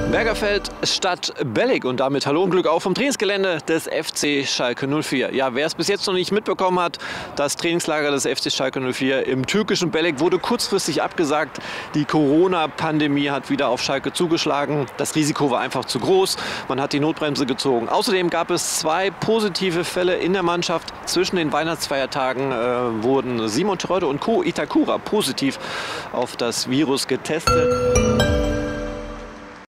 Bergerfeld Stadt Bellig und damit hallo und Glück auf vom Trainingsgelände des FC Schalke 04. Ja, wer es bis jetzt noch nicht mitbekommen hat, das Trainingslager des FC Schalke 04 im türkischen Bellig wurde kurzfristig abgesagt. Die Corona-Pandemie hat wieder auf Schalke zugeschlagen. Das Risiko war einfach zu groß. Man hat die Notbremse gezogen. Außerdem gab es 2 positive Fälle in der Mannschaft. Zwischen den Weihnachtsfeiertagen wurden Simon Terodde und Ko Itakura positiv auf das Virus getestet.